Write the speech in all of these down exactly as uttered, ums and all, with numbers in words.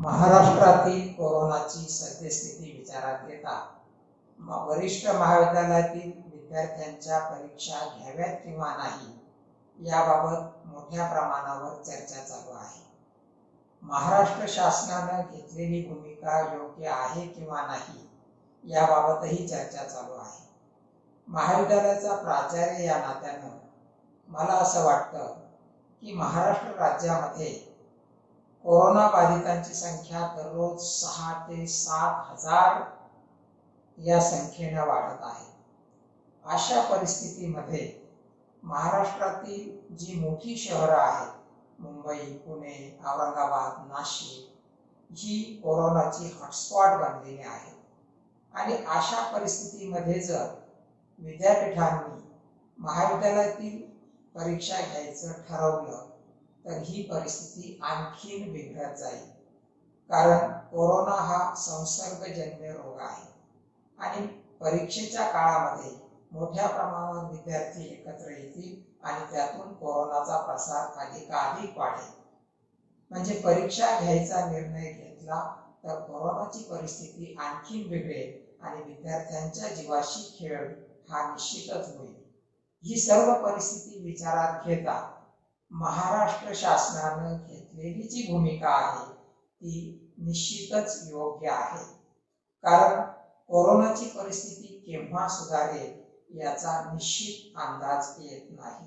महाराष्ट्रातील कोरोनाची सद्यस्थिती विचारात घेता वरिष्ठ महाविद्यालयातील विद्यार्थ्यांच्या परीक्षा घ्याव्यात किंवा नाही याबाबत मोठ्या प्रमाणावर चर्चा चालू आहे। महाराष्ट्र शासनाने घेतलेली भूमिका योग्य आहे किंवा नाही याबाबतही चर्चा चालू आहे। महाविद्यालयाचा प्राचार्य या नात्याने मला असं वाटतं की महाराष्ट्र राज्यामध्ये कोरोना बाधितांची संख्या दररोज सहा ते सात हजार या संख्येने वाढत आहे। अशा परिस्थितीमध्ये महाराष्ट्रातील जी मोठी शहरं आहेत मुंबई, पुणे, औरंगाबाद, नाशिक ही कोरोनाची हॉटस्पॉट बनलेली आहेत आणि अशा परिस्थितीमध्ये जर विद्यापीठांनी महाविद्यालयातील परीक्षा घ्यायचं ठरवलं तर ही परिस्थिती आणखीन बिघडत जाईल। कारण कोरोना हा संसर्गजन्य रोग आहे आणि परीक्षेच्या काळामध्ये मोठ्या प्रमाणावर विद्यार्थी एकत्र येतील आणि त्यातून कोरोनाचा प्रसार अधिकाधिक वाढेल। म्हणजे परीक्षा घ्यायचा निर्णय घेतला तर कोरोनाची परिस्थिती आणखीन बिघडेल आणि विद्यार्थ्यांच्या जीवाशी खेळ हा निश्चितच होईल। ही सर्व परिस्थिती विचारात घेता महाराष्ट्र शासनाने घेतलेली जी भूमिका आहे ती निश्चितच योग्य आहे। कारण कोरोनाची परिस्थिती केव्हा सुधारेल याचा निश्चित अंदाज येत नाही।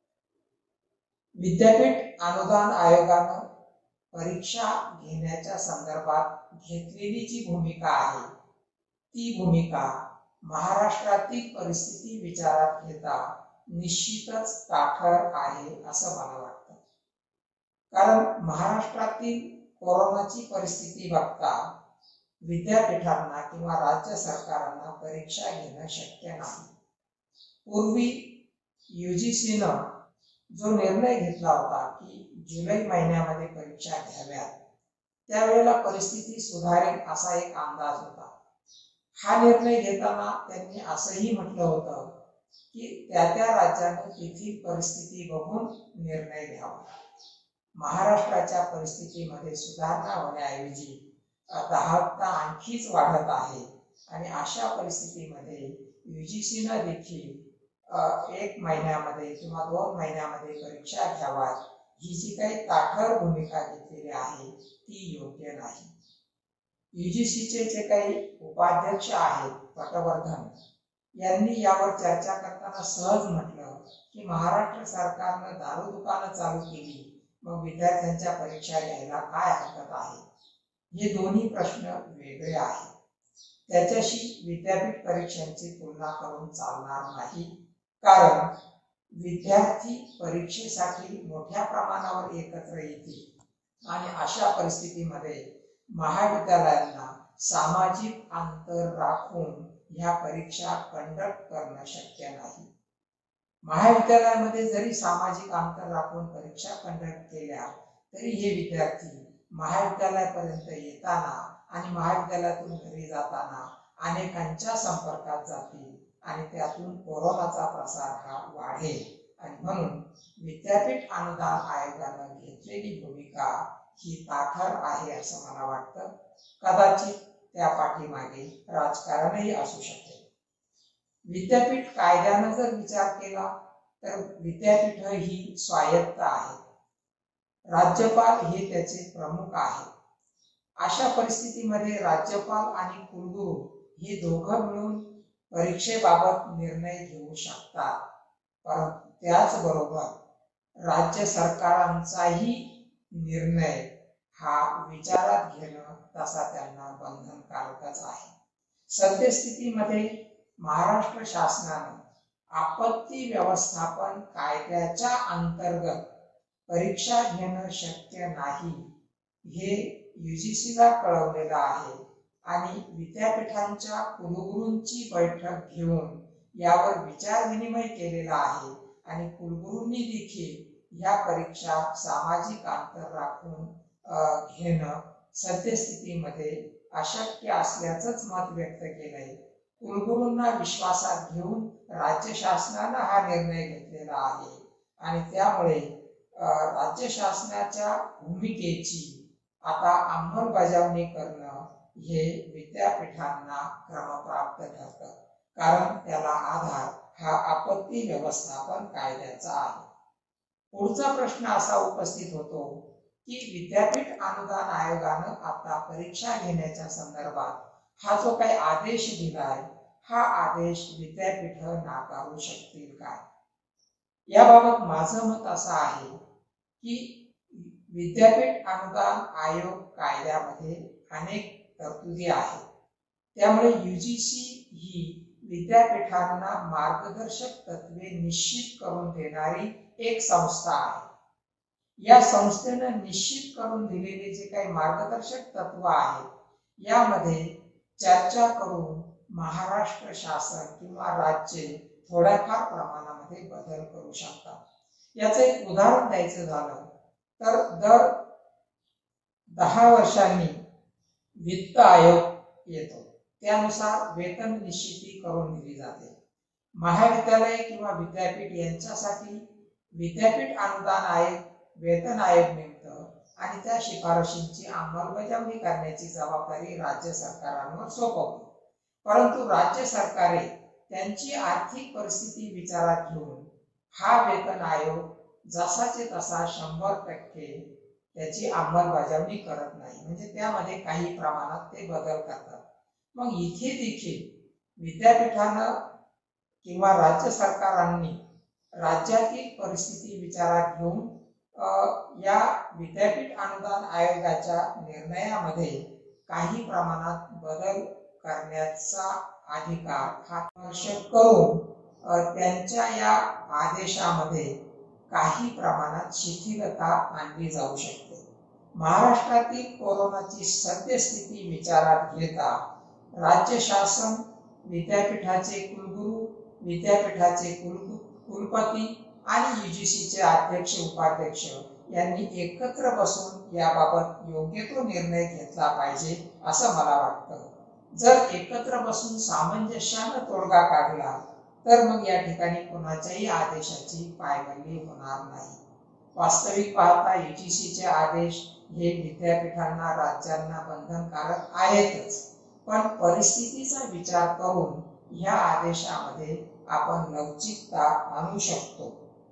विद्यापीठ अनुदान आयोगाने परीक्षा घेण्याच्या संदर्भात घेतलेली जी भूमिका आहे ती भूमिका महाराष्ट्रातील परिस्थिती विचारात घेता निश्चितच ताठर आहे असं मला वाटतं। कारण महाराष्ट्रातील कोरोनाची परिस्थिती बघता विद्यापीठांना किंवा राज्य सरकारांना परीक्षा घेणं शक्य नाही। पूर्वी यूजीसीने जो निर्णय घेतला होता की जुलै महिन्यामध्ये परीक्षा घ्याव्यात त्यावेळेला परिस्थिती सुधारेल असा एक अंदाज होता। हा निर्णय घेताना त्यांनी असंही म्हटलं होतं की त्या त्या राज्याने तेथील परिस्थिती बघून निर्णय घ्यावा। महाराष्ट्राच्या परिस्थितीमध्ये सुधारणा होण्याऐवजी दाहकता आणखीच वाढत आहे आणि अशा परिस्थितीमध्ये यूजीसीने देखील एक महिन्यामध्ये किंवा दोन महिन्यामध्ये परीक्षा घ्यावा ही जी काही ताठर भूमिका घेतलेली आहे ती योग्य नाही। यूजीसीचे जे काही उपाध्यक्ष आहेत पटवर्धन यांनी यावर चर्चा करताना सहज म्हटलं की महाराष्ट्र सरकारने दारू दुकानं चालू केली मग विद्यार्थ्यांच्या परीक्षा घ्यायला काय हरकत आहे। हे दोन्ही प्रश्न वेगळे आहेत। त्याच्याशी विद्यापीठ परीक्षांची तुलना करून चालणार नाही। कारण विद्यार्थी परीक्षेसाठी मोठ्या प्रमाणावर एकत्र येतील आणि अशा परिस्थितीमध्ये महाविद्यालयांना सामाजिक अंतर राखून ह्या परीक्षा कंडक्ट करणं शक्य नाही। महाविद्यालयामध्ये जरी सामाजिक अंतर राखून परीक्षा कंडक्ट केल्या तरी हे विद्यार्थी महाविद्यालयापर्यंत येताना आणि महाविद्यालयातून घरी जाताना अनेकांच्या संपर्कात जातील आणि त्यातून कोरोनाचा प्रसार हा वाढेल आणि म्हणून विद्यापीठ अनुदान आयोगाने घेतलेली भूमिका ही ताठर आहे असं मला वाटतं। कदाचित त्या पाठीमागे राजकारणही असू शकेल। विद्यापीठ कायद्याने जर विचार केला तर विद्यापीठ ही स्वायत्त आहे। राज्यपाल हे त्याचे प्रमुख आहेत। अशा परिस्थितीमध्ये राज्यपाल आणि कुलगुरू हे दोघं मिळून परीक्षेबाबत निर्णय घेऊ शकतात। परंतु त्याचबरोबर राज्य सरकारांचाही निर्णय हा विचारात घेणं तसा त्यांना बंधनकारकच आहे। सद्यस्थितीमध्ये महाराष्ट्र शासनाने आपत्ती व्यवस्थापन कायद्याच्या अंतर्गत परीक्षा घेणं शक्य नाही हे यूजीसीला कळवलेलं आहे आणि विद्यापीठांच्या कुलगुरूंची बैठक घेऊन यावर विचार विनिमय केलेला आहे आणि कुलगुरूंनी देखील या परीक्षा सामाजिक अंतर राखून घेणं सद्यस्थितीमध्ये अशक्य असल्याचंच मत व्यक्त केलंय। कुलगुरूंना विश्वासात घेऊन राज्य शासनाने हा निर्णय घेतलेला आहे आणि त्यामुळे राज्य शासनाच्या भूमिकेची आता अंमलबजावणी करणं हे विद्यापीठांना क्रमप्राप्त ठरतं, कारण त्याला आधार हा आपत्ती व्यवस्थापन कायद्याचा आहे. पुढचा प्रश्न असा उपस्थित होतो की विद्यापीठ अनुदान आयोगानं आता परीक्षा घेण्याच्या संदर्भात हा जो काही आदेश दिलाय, हा आदेश विद्यापीठ नाकारू शकतील काय? याबाबत माझं मत असं आहे की विद्यापीठ अनुदान आयोग कायद्यामध्ये अनेक तरतुदी आहेत. त्यामुळे यूजीसी ही विद्यापीठांना मार्गदर्शक तत्वे निश्चित करून देणारी एक संस्था आहे. या संस्थेनं निश्चित करून दिलेले जे काही मार्गदर्शक तत्व आहेत, यामध्ये चर्चा करून महाराष्ट्र शासन किंवा राज्य थोड्याफार प्रमाणामध्ये बदल करू शकतात. याचं एक उदाहरण द्यायचं झालं तर दर दहा वर्षांनी वित्त आयोग येतो, त्यानुसार वेतन निश्चिती करून दिली जाते. महाविद्यालय किंवा विद्यापीठ यांच्यासाठी विद्यापीठ अनुदान आयोग वेतन आयोग नेमतं आणि त्या शिफारशींची अंमलबजावणी करण्याची जबाबदारी राज्य सरकारांवर सोपवते. परंतु राज्य सरकारे त्यांची आर्थिक परिस्थिती विचारात घेऊन हा वेतन आयोग जसाचे तसा शंभर टक्के त्याची अंमलबजावणी करत नाही, म्हणजे त्यामध्ये काही प्रमाणात ते बदल करतात. मग इथे देखील विद्यापीठानं किंवा राज्य सरकारांनी राज्यातील परिस्थिती विचारात घेऊन या विद्यापीठ अनुदान आयोगाच्या निर्णयामध्ये काही प्रमाणात बदल करण्याचा अधिकार हा वर्ष करून त्यांच्या या आदेशामध्ये काही प्रमाणात शिथिलता आणली जाऊ शकते. महाराष्ट्रातील कोरोनाची सद्यस्थिती विचारात घेता राज्य शासन, विद्यापीठाचे कुलगुरू, विद्यापीठाचे कुल कुलपती आणि यूजीसीचे अध्यक्ष उपाध्यक्ष यांनी एकत्र बसून याबाबत योग्य तो निर्णय घेतला पाहिजे असं मला वाटतं. जर एकत्र बसून सामंजस्यानं तोडगा काढला तर मग या ठिकाणी कोणाच्याही आदेशाची पायमल्ली होणार नाही. वास्तविक पाहता यूजीसीचे आदेश हे विद्यापीठांना, राज्यांना बंधनकारक आहेतच, पण परिस्थितीचा विचार करून ह्या आदेशामध्ये आपण लवचिकता आणू शकतो.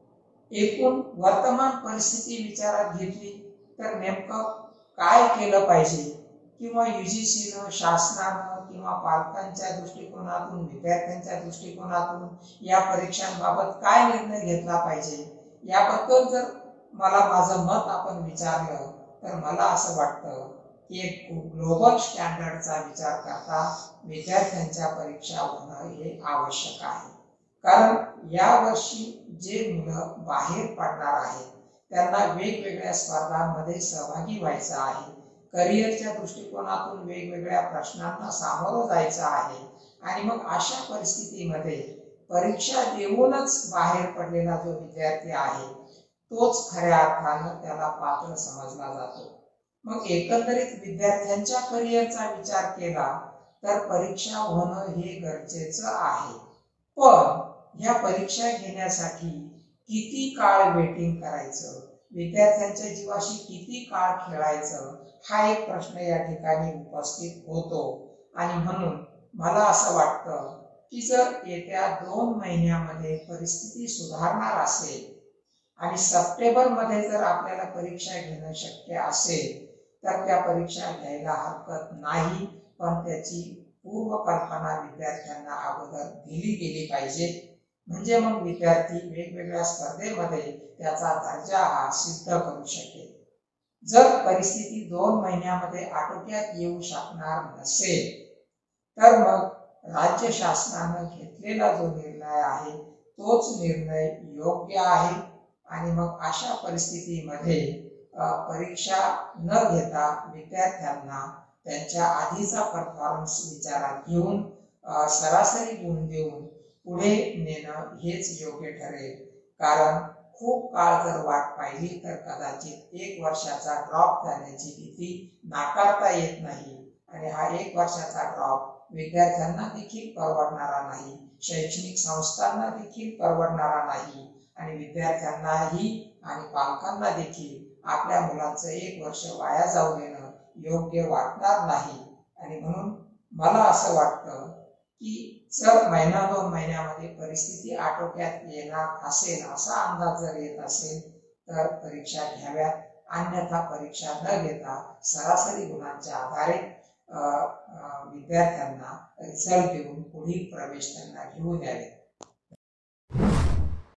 एकूण वर्तमान परिस्थिती विचारात घेतली तर नेमकं काय केलं पाहिजे किंवा यूजीसीनं, शासनानं किंवा पालकांच्या दृष्टिकोनातून, विद्यार्थ्यांच्या दृष्टिकोनातून या परीक्षांबाबत काय निर्णय घेतला पाहिजे, याबद्दल जर मला माझं मत आपण विचारलं तर मला असं वाटतं की एक ग्लोबल स्टँडर्डचा विचार करता विद्यार्थ्यांच्या परीक्षा होणं हे आवश्यक आहे. कारण यावर्षी जे मुलं बाहेर पडणार आहेत त्यांना वेगवेगळ्या स्पर्धांमध्ये सहभागी व्हायचं आहे, करिअरच्या दृष्टिकोनातून वेगवेगळ्या प्रश्नांना सामोरं जायचं आहे आणि मग अशा परिस्थितीमध्ये परीक्षा देऊनच बाहेर पडलेला जो विद्यार्थी आहे तोच खऱ्या अर्थानं त्याला पात्र समजला जातो. मग एकंदरीत विद्यार्थ्यांच्या करिअरचा विचार केला तर परीक्षा होणं हे गरजेचं आहे. पण ह्या परीक्षा घेण्यासाठी किती काळ वेटिंग करायचं, विद्यार्थ्यांच्या जीवाशी किती काळ खेळायचं, हा एक प्रश्न या ठिकाणी उपस्थित होतो. आणि म्हणून मला असं वाटतं की जर येत्या दोन महिन्यामध्ये परिस्थिती सुधारणार असेल आणि सप्टेंबर मध्ये जर आपल्याला परीक्षा घेणं शक्य असेल तर त्या परीक्षा घ्यायला हरकत नाही, पण त्याची पूर्वकल्पना विद्यार्थ्यांना अगोदर दिली गेली पाहिजे, म्हणजे मग विद्यार्थी वेगवेगळ्या स्पर्धेमध्ये त्याचा दर्जा हा सिद्ध करू शकेल. जर परिस्थिती दोन महिन्यामध्ये आटोक्यात येऊ शकणार नसेल तर मग राज्य शासनानं घेतलेला जो निर्णय आहे तोच निर्णय योग्य आहे. आणि मग अशा परिस्थितीमध्ये परीक्षा न घेता विद्यार्थ्यांना त्यांच्या आधीचा परफॉर्मन्स विचारात घेऊन सरासरी गुण देऊन पुढे नेणं हेच योग्य ठरेल. कारण खूप काळ जर वाट पाहिली तर कदाचित एक वर्षाचा ड्रॉप झाल्याची भीती नाकारता येत नाही आणि हा एक वर्षाचा ड्रॉप विद्यार्थ्यांना देखील परवडणारा नाही, शैक्षणिक संस्थांना देखील परवडणारा नाही आणि विद्यार्थ्यांनाही आणि पालकांना देखील आपल्या मुलाचं एक वर्ष वाया जाऊ देणं योग्य वाटणार नाही. आणि म्हणून मला असं वाटतं की जर महिना दोन महिन्यामध्ये परिस्थिती आटोक्यात येणार असेल, असा अंदाज जर येत असेल तर परीक्षा घ्याव्यात. अन्यथा परीक्षा न घेता सरासरी गुणांच्या आधारे विद्यार्थ्यांना रिझल्ट देऊन पुढील प्रवेश त्यांना घेऊ द्यावे.